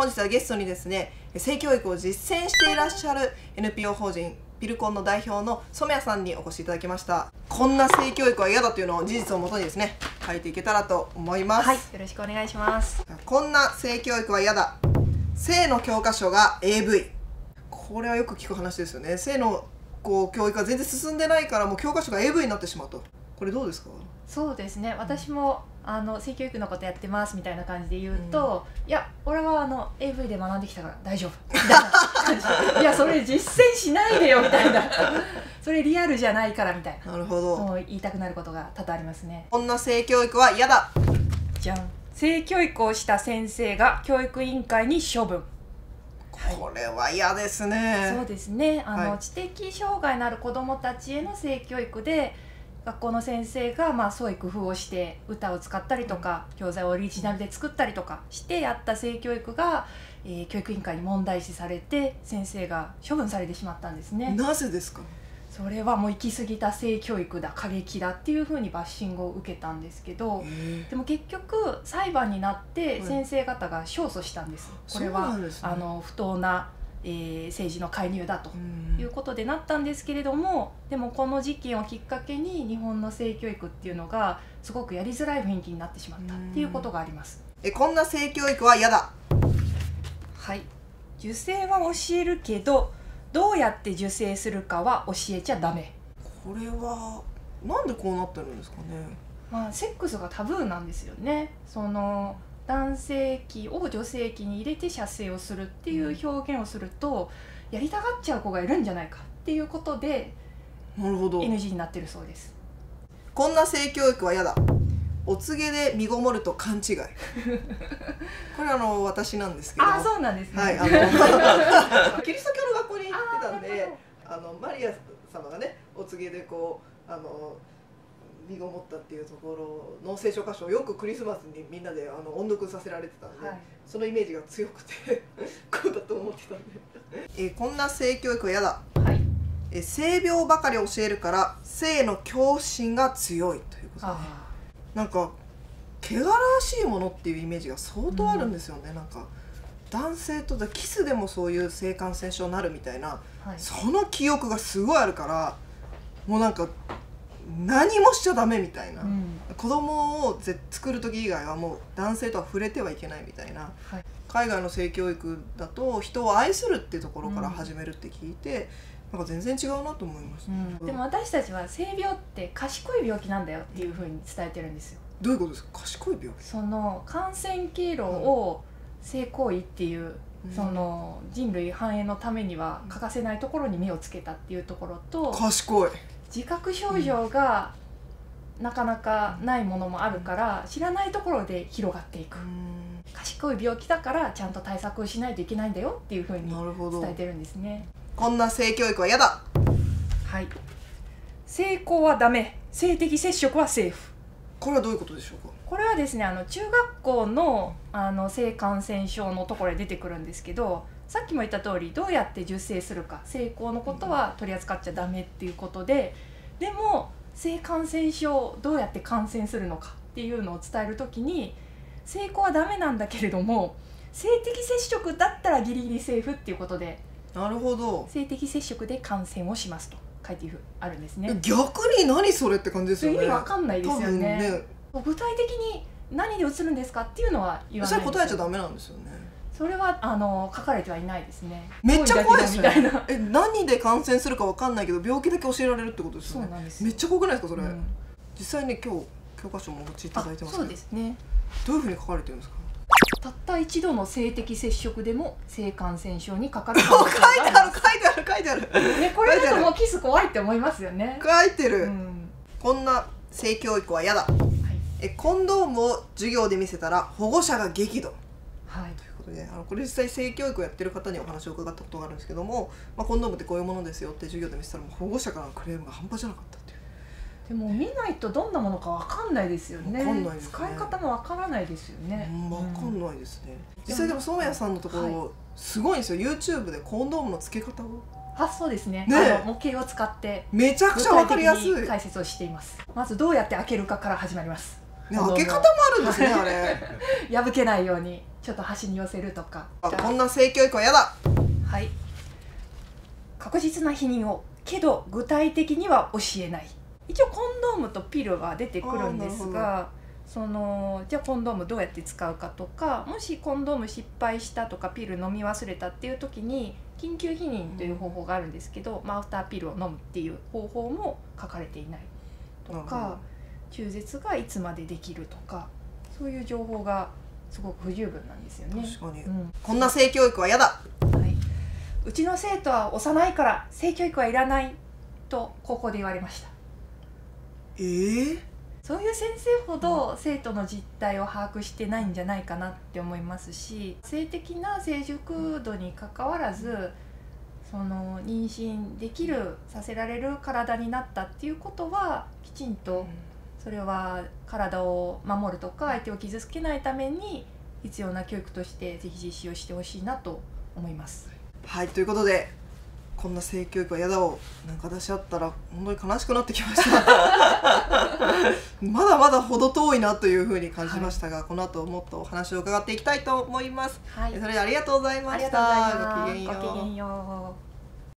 本日はゲストにですね、性教育を実践していらっしゃる NPO 法人ピルコンの代表の染谷さんにお越しいただきました。こんな性教育は嫌だというのを事実をもとにですね、書いていけたらと思います。 はい、よろしくお願いします。 こんな性教育は嫌だ。性の教科書が AV。これはよく聞く話ですよね。性の教育が全然進んでないからもう教科書が AV になってしまうと。これどうですか？ そうですね、私も性教育のことやってますみたいな感じで言うと、いや俺はAV で学んできたから大丈夫みたいな感じでいやそれ実践しないでよみたいなそれリアルじゃないからみたいな、 なるほど、 もう言いたくなることが多々ありますね。 こんな性教育は嫌だ。 じゃん。性教育をした先生が教育委員会に処分。 これは嫌ですね。 そうですね、 はい、 知的障害のある子どもたちへの性教育で学校の先生が創意工夫をして歌を使ったりとか、教材をオリジナルで作ったりとかしてやった性教育が、教育委員会に問題視されて先生が処分されてしまったんですね。 なぜですか？ それはもう行き過ぎた性教育だ、過激だっていうふうにバッシングを受けたんですけど、でも結局裁判になって先生方が勝訴したんです。これは不当な政治の介入だということでなったんですけれども、でもこの事件をきっかけに日本の性教育っていうのがすごくやりづらい雰囲気になってしまったっていうことがあります。 こんな性教育は嫌だ。 はい、受精は教えるけどどうやって受精するかは教えちゃダメ。 これはなんでこうなってるんですかね。 セックスがタブーなんですよね。男性器を女性器に入れて射精をするっていう表現をすると、やりたがっちゃう子がいるんじゃないかっていうことで、 なるほど、 NG になってるそうです。 こんな性教育は嫌だ。お告げで身ごもると勘違い。これ私なんですけど。 そうなんですね。 はい、キリスト教の学校に行ってたんで、マリア様がねお告げで身ごもったっていうところの聖書箇所をよくクリスマスにみんなで音読させられてたんで、そのイメージが強くてこうだと思ってたんで、こんな性教育は嫌だ。はい、性病ばかり教えるから性の恐怖心が強いということで、なんか汚らわしいものっていうイメージが相当あるんですよね。なんか男性とキスでもそういう性感染症になるみたいな、その記憶がすごいあるから、もうなんか何もしちゃダメみたいな、子供を作る時以外はもう男性とは触れてはいけないみたいな、海外の性教育だと人を愛するっていうところから始めるって聞いて、なんか全然違うなと思います、 でも私たちは性病って賢い病気なんだよっていうふうに伝えてるんですよ。 どういうことですか？賢い病気。 感染経路を性行為っていう、人類繁栄のためには欠かせないところに目をつけたっていうところと、 賢い自覚症状がなかなかないものもあるから、知らないところで広がっていく。賢い病気だからちゃんと対策をしないといけないんだよっていうふうに伝えてるんですね。 こんな性教育は嫌だ。 はい、性交はダメ、性的接触はセーフ。 これはどういうことでしょうか？ これはですね、中学校の性感染症のところで出てくるんですけど、さっきも言った通りどうやって受精するか、性交のことは取り扱っちゃダメっていうことで、でも性感染症どうやって感染するのかっていうのを伝えるときに、性交はダメなんだけれども性的接触だったらギリギリセーフっていうことで、なるほど、性的接触で感染をしますと書いてあるんですね。 逆に何それって感じですよね。 意味わかんないですよね。具体的に何でうつるんですかっていうのは言わないんですよ。それ答えちゃダメなんですよね。それは書かれてはいないですね。 めっちゃ怖いですね。何で感染するかわかんないけど病気だけ教えられるってことですよね。そうなんです。めっちゃ怖くないですかそれ。実際に今日教科書もお持ちいただいてますけど。そうですね。どういうふうに書かれてるんですか？ たった一度の性的接触でも性感染症にかかる可能性があります。 書いてある。 これだともうキス怖いって思いますよね。 書いてる。こんな性教育は嫌だ。コンドームを授業で見せたら保護者が激怒。はい、ということで、これ実際性教育をやってる方にお話を伺ったことがあるんですけども、コンドームってこういうものですよって授業で見せたらもう保護者からのクレームが半端じゃなかったっていう。 でも見ないとどんなものかわかんないですよね。使い方もわからないですよね。 わかんないですね。実際でも染谷さんのところすごいんですよ。 YouTube でコンドームの付け方を。 そうですね。模型を使ってめちゃくちゃわかりやすい解説をしています。まずどうやって開けるかから始まります。 開け方もあるんですね。あれ破けないようにちょっと端に寄せるとか。 こんな性教育は嫌だ。 はい。確実な避妊をけど具体的には教えない。一応コンドームとピルは出てくるんですが、じゃあコンドームどうやって使うかとか、もしコンドーム失敗したとかピル飲み忘れたっていう時に緊急避妊という方法があるんですけど、アフターピルを飲むっていう方法も書かれていないとか、中絶がいつまでできるとか、そういう情報がすごく不十分なんですよね。 確かに、こんな性教育は嫌だ。 うちの生徒は幼いから性教育はいらないと高校で言われました。そういう先生ほど生徒の実態を把握してないんじゃないかなって思いますし、性的な成熟度にかかわらず妊娠できるさせられる体になったっていうことはきちんとそれは体を守るとか相手を傷つけないために必要な教育としてぜひ実施をしてほしいなと思います。 はい、ということでこんな性教育は嫌だをなんか出し合ったら本当に悲しくなってきましたまだまだ程遠いなというふうに感じましたが、この後もっとお話を伺っていきたいと思います。それではありがとうございました。ごきげんよう。